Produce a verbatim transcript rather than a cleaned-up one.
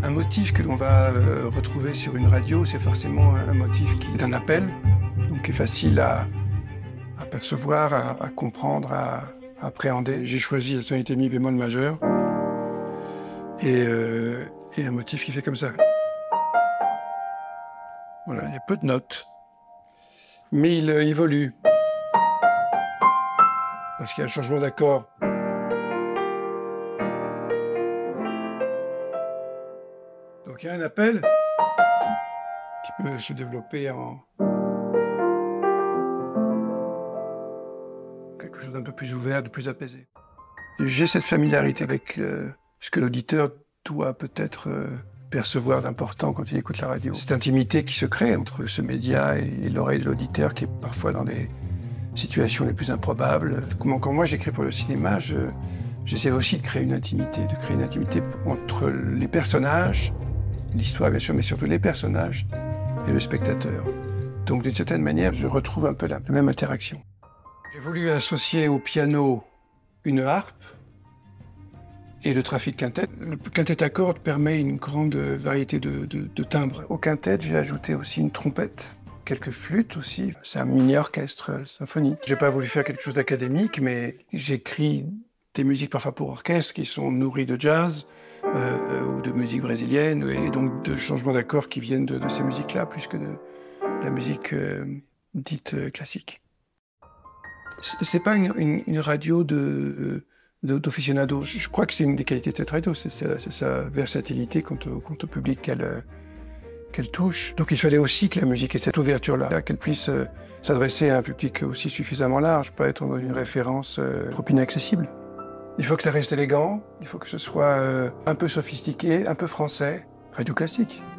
Un motif que l'on va euh, retrouver sur une radio, c'est forcément un motif qui est un appel, donc qui est facile à, à percevoir, à, à comprendre, à, à appréhender. J'ai choisi la tonalité mi bémol majeur et, euh, et un motif qui fait comme ça. Voilà, il y a peu de notes, mais il euh, évolue parce qu'il y a un changement d'accord. Donc il y a un appel qui peut se développer en quelque chose d'un peu plus ouvert, de plus apaisé. J'ai cette familiarité avec euh, ce que l'auditeur doit peut-être euh, percevoir d'important quand il écoute la radio. Cette intimité qui se crée entre ce média et, et l'oreille de l'auditeur qui est parfois dans des situations les plus improbables. Quand moi j'écris pour le cinéma, je, j'essaie aussi de créer une intimité, de créer une intimité entre les personnages, l'histoire bien sûr, mais surtout les personnages et le spectateur. Donc d'une certaine manière, je retrouve un peu la même interaction. J'ai voulu associer au piano une harpe et le trafic quintet. Le quintet à cordes permet une grande variété de, de, de timbres. Au quintet, j'ai ajouté aussi une trompette, quelques flûtes aussi. C'est un mini-orchestre symphonique. J'ai pas voulu faire quelque chose d'académique, mais j'écris des musiques parfois pour orchestre qui sont nourries de jazz, Euh, ou de musique brésilienne, et donc de changements d'accords qui viennent de, de ces musiques-là, plus que de la musique euh, dite euh, classique. C'est pas une, une, une radio de, de, d'aficionado. Je crois que c'est une des qualités de cette radio, c'est sa, sa versatilité quant au, quant au public qu'elle qu'elle touche. Donc il fallait aussi que la musique ait cette ouverture-là, qu'elle puisse euh, s'adresser à un public aussi suffisamment large, pas être dans une référence euh, trop inaccessible. Il faut que ça reste élégant, il faut que ce soit euh, un peu sophistiqué, un peu français, radio classique.